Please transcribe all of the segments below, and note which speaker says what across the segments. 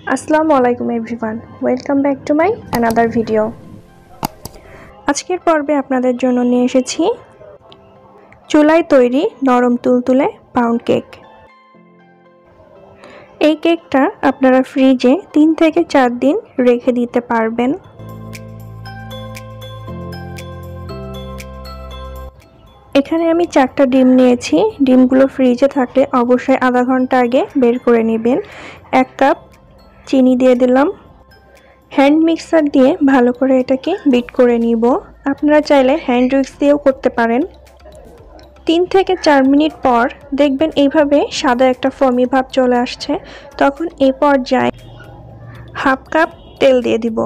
Speaker 1: আসসালামু আলাইকুম everyone, welcome back to my another video. আজকের পর্বে আপনাদের জন্য নিয়ে এসেছি চুলায় তৈরি নরম তুলতুলে পাউন্ড কেক। এই কেকটা আপনারা ফ্রিজে 3 থেকে 4 দিন রেখে দিতে পারবেন। এখানে আমি 4টা ডিম নিয়েছি। ডিমগুলো ফ্রিজে থাকলে অবশ্যই আধা ঘন্টা আগে বের করে নেবেন। 1 কাপ চিনি দিয়ে দিলাম। হ্যান্ড মিক্সার দিয়ে ভালো করে এটাকে বিট করে নিব। আপনারা চাইলে হ্যান্ড উইক্স দিয়েও করতে পারেন। 3 থেকে 4 মিনিট পর দেখবেন এইভাবে সাদা একটা ফোমি ভাব চলে আসছে। তখন এই পর্যায়ে হাফ কাপ তেল দিয়ে দিব,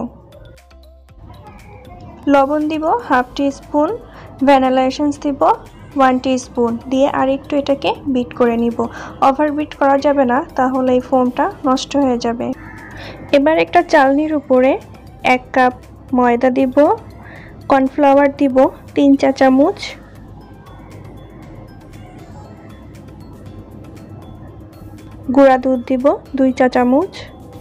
Speaker 1: লবণ দিব হাফ টিস্পুন, ভ্যানিলা এসেন্স দিব 1 টিস্পুন দিয়ে আরেকটু এটাকে বিট করে নিব। ওভার বিট করা যাবে না, তাহলে এই ফোমটা নষ্ট হয়ে যাবে। এবার একটা চালনির উপরে 1 কাপ ময়দা দিব, কর্নফ্লাওয়ার দিব 3 চা চামচ, গুঁড়া দুধ দিব 2 চা চামচ,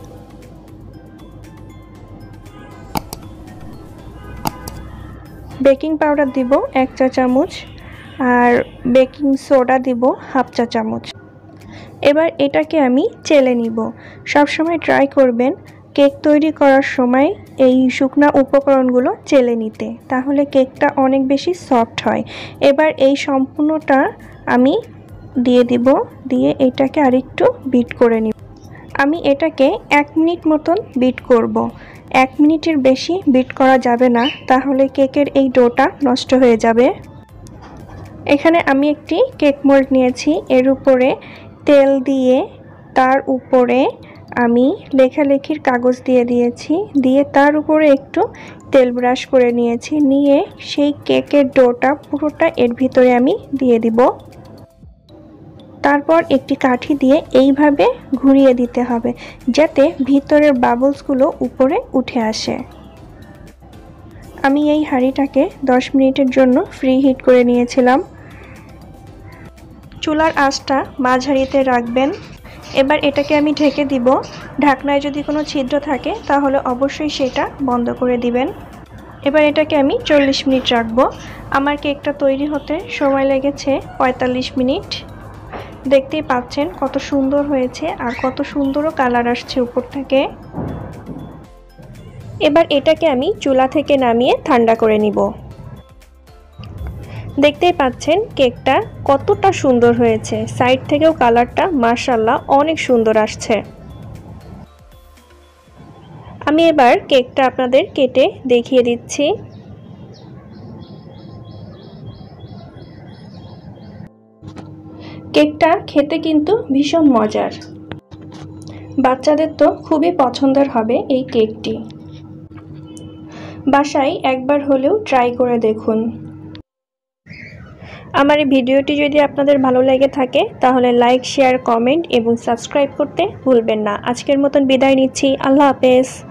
Speaker 1: বেকিং পাউডার দিব 1 চা চামচ আর বেকিং সোডা দিব হাফ চা চামচ। এবার এটাকে আমি চেলে নিব। সবসময় ট্রাই করবেন কেক তৈরি করার সময় এই শুকনা উপকরণগুলো চেলে নিতে, তাহলে কেকটা অনেক বেশি সফট হয়। এবার এই সম্পূর্ণটা আমি দিয়ে দিব, দিয়ে এটাকে আরেকটু বিট করে নিব। আমি এটাকে 1 মিনিট মতন বিট করব। 1 মিনিটের বেশি বিট করা যাবে না, তাহলে কেকের এই ডোটা নষ্ট হয়ে যাবে। এখানে আমি একটি কেক মোল্ড নিয়েছি, এর উপরে তেল দিয়ে তার উপরে আমি লেখালেখির কাগজ দিয়ে দিয়েছি, দিয়ে তার উপরে একটু তেল ব্রাশ করে নিয়েছি, নিয়ে সেই কেকের ডোটা পুরোটা এর ভিতরে আমি দিয়ে দিব। তারপর একটি কাঠি দিয়ে এইভাবে ঘুরিয়ে দিতে হবে, যাতে ভিতরের বাবলসগুলো উপরে উঠে আসে। আমি এই হাঁড়িটাকে 10 মিনিটের জন্য ফ্রি হিট করে নিয়েছিলাম। চুলার আঁচটা মাঝারিতে রাখবেন। এবার এটাকে আমি ঢেকে দিব। ঢাকনায় যদি কোনো ছিদ্র থাকে তাহলে অবশ্যই সেটা বন্ধ করে দিবেন। এবার এটাকে আমি 40 মিনিট রাখবো। আমার কেকটা তৈরি হতে সময় লেগেছে 45 মিনিট। দেখতেই পাচ্ছেন কত সুন্দর হয়েছে আর কত সুন্দরও কালার আসছে উপর থেকে। এবার এটাকে আমি চুলা থেকে নামিয়ে ঠান্ডা করে নিব। দেখতেই পাচ্ছেন কেকটা কতটা সুন্দর হয়েছে, সাইড থেকেও কালারটা মাশাআল্লাহ অনেক সুন্দর আসছে। আমি এবার কেকটা আপনাদের কেটে দেখিয়ে দিচ্ছি। কেকটা খেতে কিন্তু ভীষণ মজার, বাচ্চাদের তো খুবই পছন্দের হবে এই কেকটি। বাসায় একবার হলেও ট্রাই করে দেখুন। আমার এই ভিডিওটি যদি আপনাদের ভালো লেগে থাকে তাহলে লাইক, শেয়ার, কমেন্ট এবং সাবস্ক্রাইব করতে ভুলবেন না। আজকের মতন বিদায় নিচ্ছি। আল্লাহ হাফেজ।